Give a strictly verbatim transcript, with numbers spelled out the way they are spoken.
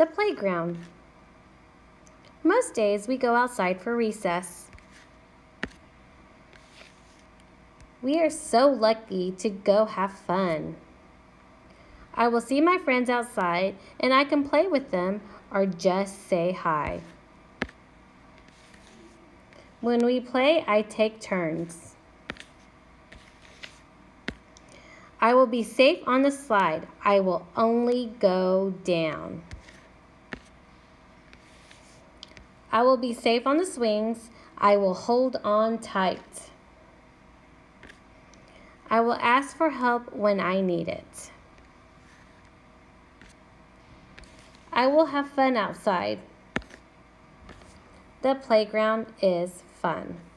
The playground. Most days we go outside for recess. We are so lucky to go have fun. I will see my friends outside and I can play with them or just say hi. When we play, I take turns. I will be safe on the slide. I will only go down. I will be safe on the swings. I will hold on tight. I will ask for help when I need it. I will have fun outside. The playground is fun.